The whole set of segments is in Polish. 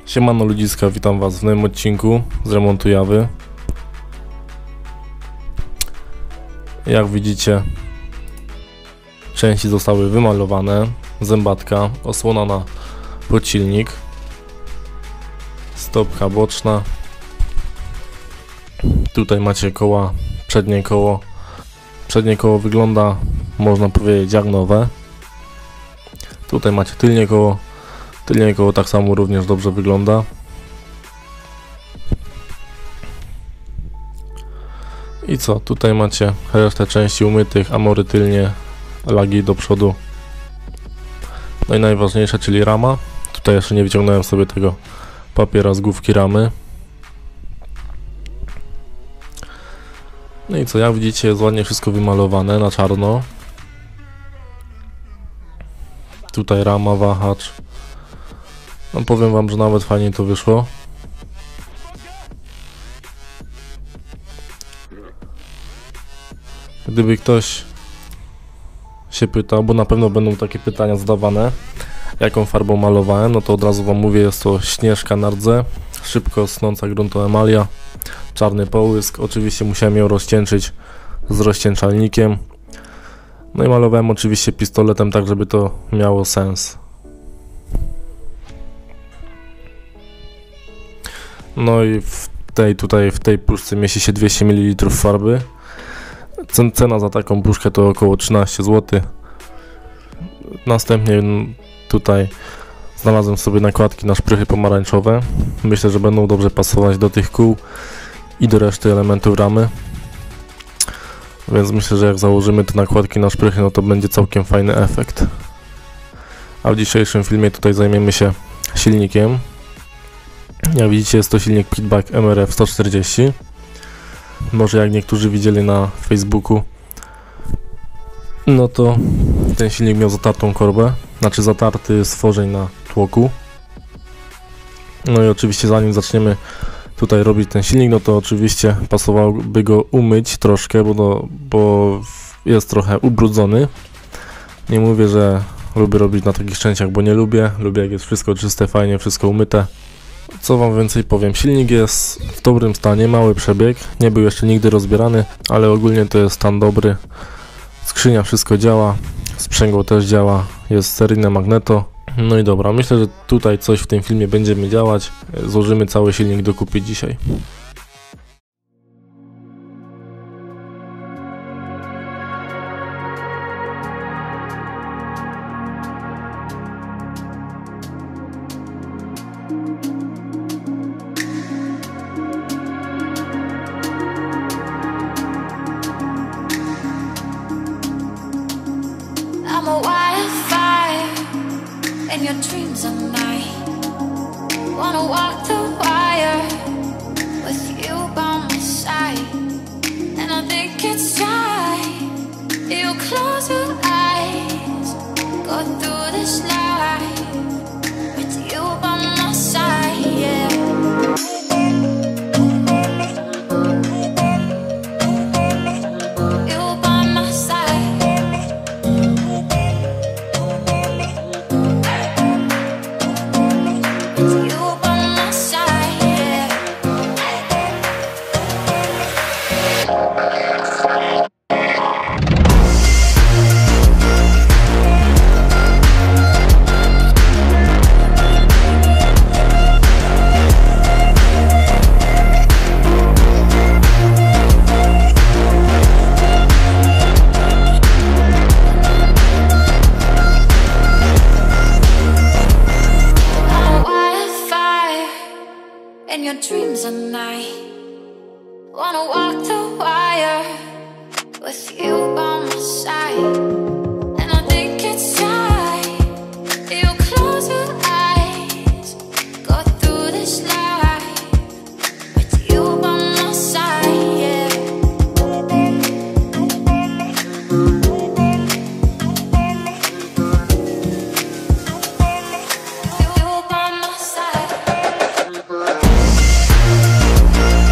Siemano ludziska, witam was w nowym odcinku z remontu Jawy. Jak widzicie, części zostały wymalowane, zębatka, osłona na podsilnik, stopka boczna. Tutaj macie koła, przednie koło. Przednie koło wygląda, można powiedzieć, jak nowe. Tutaj macie tylnie koło. Tylnie koło tak samo również dobrze wygląda. I co? Tutaj macie resztę części umytych, amory tylnie, lagi do przodu. No i najważniejsze, czyli rama. Tutaj jeszcze nie wyciągnąłem sobie tego papiera z główki ramy. No i co? Jak widzicie, jest ładnie wszystko wymalowane na czarno. Tutaj rama, wahacz. No powiem wam, że nawet fajnie to wyszło. Gdyby ktoś się pytał, bo na pewno będą takie pytania zadawane, jaką farbą malowałem, no to od razu wam mówię, jest to Śnieżka na rdze, szybko snąca gruntoemalia, czarny połysk. Oczywiście musiałem ją rozcieńczyć z rozcieńczalnikiem. No i malowałem oczywiście pistoletem, tak żeby to miało sens. No i w tej puszce mieści się 200 ml farby. Cena za taką puszkę to około 13 zł. Następnie tutaj znalazłem sobie nakładki na szprychy pomarańczowe. Myślę, że będą dobrze pasować do tych kół i do reszty elementów ramy. Więc myślę, że jak założymy te nakładki na szprychy, no to będzie całkiem fajny efekt. A w dzisiejszym filmie tutaj zajmiemy się silnikiem. Jak widzicie, jest to silnik Pitback MRF 140. Może jak niektórzy widzieli na Facebooku, no to ten silnik miał zatartą korbę, znaczy zatarty stworzeń na tłoku. No i oczywiście zanim zaczniemy tutaj robić ten silnik, no to oczywiście pasowałoby go umyć troszkę, bo jest trochę ubrudzony. Nie mówię, że lubię robić na takich częściach, bo nie lubię. Lubię, jak jest wszystko czyste, fajnie, wszystko umyte. Co wam więcej powiem, silnik jest w dobrym stanie, mały przebieg, nie był jeszcze nigdy rozbierany, ale ogólnie to jest stan dobry. Skrzynia wszystko działa, sprzęgło też działa, jest seryjne magneto. No i dobra, myślę, że tutaj coś w tym filmie będziemy działać, złożymy cały silnik do kupy dzisiaj. I'm a wildfire, and your dreams are mine. Wanna walk the wire with you by my side, and I think it's time you close your eyes, go through this life with you by my side, yeah. And your dreams are mine. Wanna walk the wire with you by my side, and I think it's time you close your eyes, go through this life with you by my side, yeah. You by my side.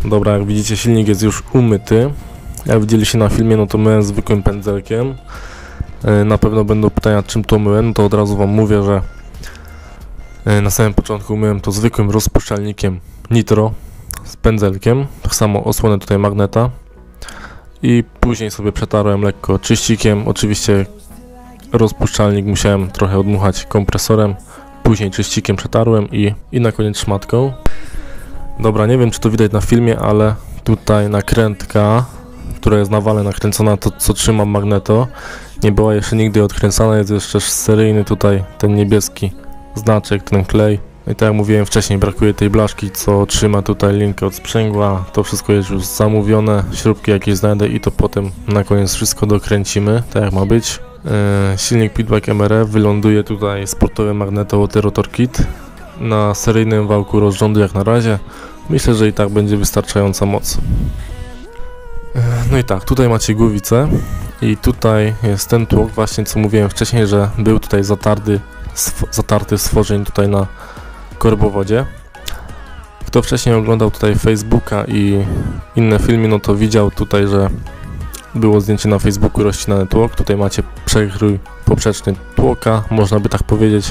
Dobra, jak widzicie, silnik jest już umyty. Jak widzieliście na filmie, no to myłem zwykłym pędzelkiem. Na pewno będą pytania, czym to myłem, to od razu wam mówię, że na samym początku myłem to zwykłym rozpuszczalnikiem nitro z pędzelkiem. Tak samo osłonę tutaj magneta. I później sobie przetarłem lekko czyścikiem. Oczywiście rozpuszczalnik musiałem trochę odmuchać kompresorem. Później czyścikiem przetarłem i na koniec szmatką. Dobra, nie wiem, czy to widać na filmie, ale tutaj nakrętka, która jest na wale nakręcona, to co trzyma magneto, nie była jeszcze nigdy odkręcana. Jest jeszcze seryjny tutaj ten niebieski znaczek, ten klej. I tak jak mówiłem wcześniej, brakuje tej blaszki, co trzyma tutaj linkę od sprzęgła. To wszystko jest już zamówione, śrubki jakieś znajdę i to potem na koniec wszystko dokręcimy, tak jak ma być. Silnik Pitback MRF wyląduje tutaj sportowe magneto Rotor Kit na seryjnym wałku rozrządu jak na razie. Myślę, że i tak będzie wystarczająca moc. No i tak, tutaj macie głowicę i tutaj jest ten tłok właśnie, co mówiłem wcześniej, że był tutaj zatarty stworzeń tutaj na korbowodzie. Kto wcześniej oglądał tutaj Facebooka i inne filmy, no to widział tutaj, że było zdjęcie na Facebooku rozcinany tłok. Tutaj macie przekrój poprzeczny tłoka, można by tak powiedzieć.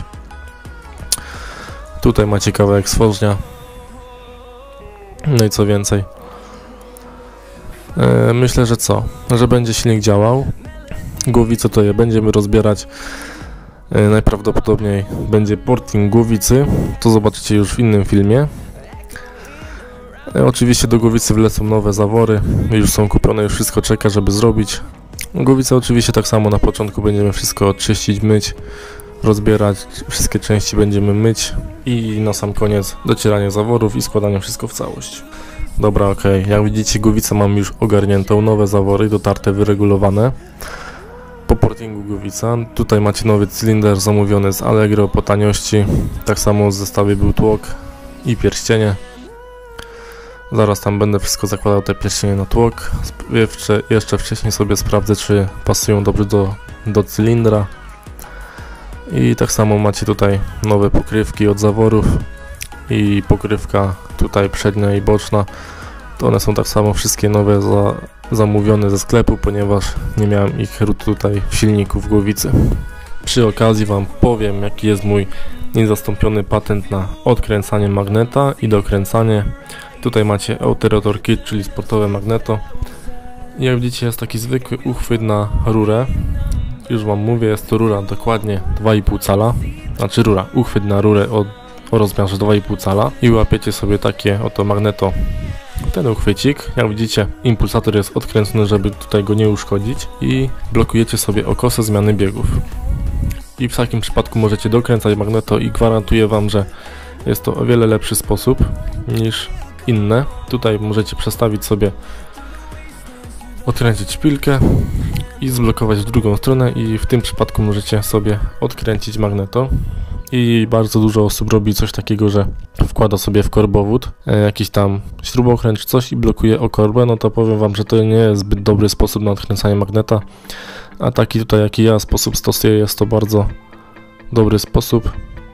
Tutaj macie kawałek stworznia. No i co więcej. Myślę, że że będzie silnik działał. Głowicę to je będziemy rozbierać. Najprawdopodobniej będzie porting głowicy. To zobaczycie już w innym filmie. Oczywiście do głowicy wlecą nowe zawory. Już są kupione, już wszystko czeka, żeby zrobić. Głowicę oczywiście tak samo na początku będziemy wszystko czyścić, myć, rozbierać. Wszystkie części będziemy myć. I na sam koniec docieranie zaworów i składanie wszystko w całość. Dobra, ok. Jak widzicie, głowicę mam już ogarniętą. Nowe zawory, dotarte, wyregulowane. Po portingu głowica. Tutaj macie nowy cylinder zamówiony z Allegro po taniości. Tak samo w zestawie był tłok i pierścienie. Zaraz tam będę wszystko zakładał, te pierścienie na tłok. Jeszcze wcześniej sobie sprawdzę, czy pasują dobrze do cylindra. I tak samo macie tutaj nowe pokrywki od zaworów. I pokrywka tutaj przednia i boczna. To one są tak samo wszystkie nowe zamówione ze sklepu, ponieważ nie miałem ich tutaj w silniku w głowicy. Przy okazji wam powiem, jaki jest mój niezastąpiony patent na odkręcanie magneta i dokręcanie. Tutaj macie Rotor Kit, czyli sportowe magneto. Jak widzicie, jest taki zwykły uchwyt na rurę. Już wam mówię, jest to rura dokładnie 2,5 cala. Znaczy uchwyt na rurę o rozmiarze 2,5 cala. I łapiecie sobie takie oto magneto, ten uchwycik. Jak widzicie, impulsator jest odkręcony, żeby tutaj go nie uszkodzić. I blokujecie sobie okosę zmiany biegów. I w takim przypadku możecie dokręcać magneto i gwarantuję wam, że jest to o wiele lepszy sposób niż inne. Tutaj możecie przestawić sobie, odkręcić szpilkę i zblokować w drugą stronę i w tym przypadku możecie sobie odkręcić magneto. I bardzo dużo osób robi coś takiego, że wkłada sobie w korbowód jakiś tam śrubokręt czy coś i blokuje o korbę. No to powiem wam, że to nie jest zbyt dobry sposób na odkręcanie magneta, a taki tutaj, jaki ja sposób stosuję, jest to bardzo dobry sposób,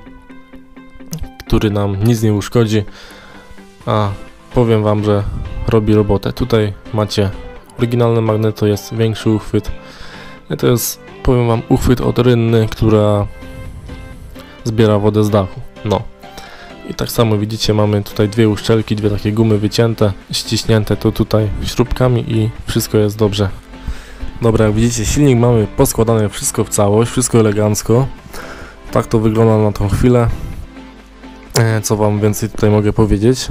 który nam nic nie uszkodzi, a powiem wam, że robi robotę. Tutaj macie oryginalne magneto, jest większy uchwyt. To jest, powiem wam, uchwyt od Rynny, która zbiera wodę z dachu. No. I tak samo widzicie, mamy tutaj dwie uszczelki, dwie takie gumy wycięte, ściśnięte to tutaj śrubkami i wszystko jest dobrze. Dobra, jak widzicie, silnik mamy poskładane wszystko w całość, wszystko elegancko. Tak to wygląda na tą chwilę. Co wam więcej tutaj mogę powiedzieć?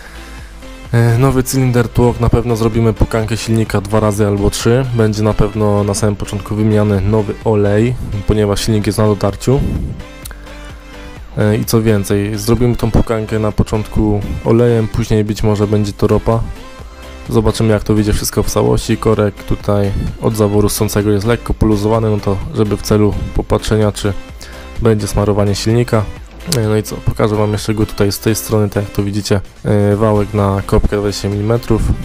Nowy cylinder, tłok, na pewno zrobimy pukankę silnika 2 razy albo 3. Będzie na pewno na samym początku wymieniany nowy olej, ponieważ silnik jest na dotarciu. I co więcej, zrobimy tą pukankę na początku olejem, później być może będzie to ropa. Zobaczymy, jak to wyjdzie wszystko w całości. Korek tutaj od zaworu ssącego jest lekko poluzowany, no to żeby w celu popatrzenia, czy będzie smarowanie silnika. No i co, pokażę wam jeszcze go tutaj z tej strony, tak jak to widzicie, wałek na kopkę 20 mm.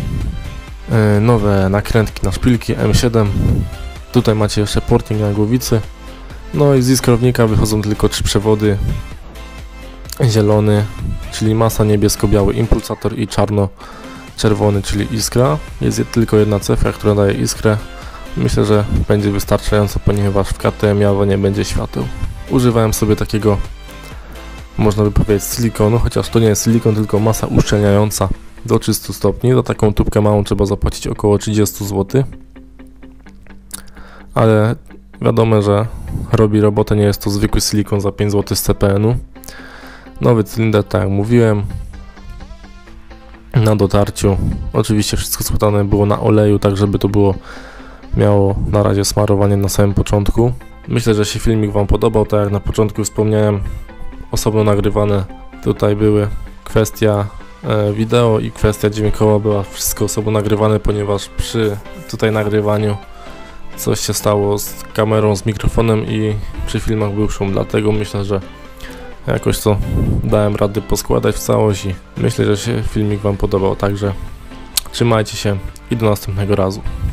Nowe nakrętki na szpilki M7. Tutaj macie jeszcze porting na głowicy. No i z iskrownika wychodzą tylko 3 przewody. Zielony, czyli masa, niebiesko-biały impulsator i czerwony, czyli iskra. Jest tylko jedna cecha, która daje iskrę. Myślę, że będzie wystarczająco, ponieważ w KTM Java nie będzie świateł. Używałem sobie takiego, można by powiedzieć, silikonu, chociaż to nie jest silikon, tylko masa uszczelniająca do 300 stopni. Za taką tubkę małą trzeba zapłacić około 30 zł. Ale wiadomo, że robi robotę, nie jest to zwykły silikon za 5 zł z CPN-u. Nowy cylinder, tak jak mówiłem, na dotarciu. Oczywiście wszystko składane było na oleju, tak żeby to miało na razie smarowanie na samym początku. Myślę, że się filmik Wam podobał, tak jak na początku wspomniałem, osobno nagrywane tutaj były kwestia wideo i kwestia dźwiękowa, była wszystko osobno nagrywane, ponieważ przy tutaj nagrywaniu coś się stało z kamerą, z mikrofonem i przy filmach był szum, dlatego myślę, że jakoś to dałem rady poskładać w całość i myślę, że się filmik Wam podobał, także trzymajcie się i do następnego razu.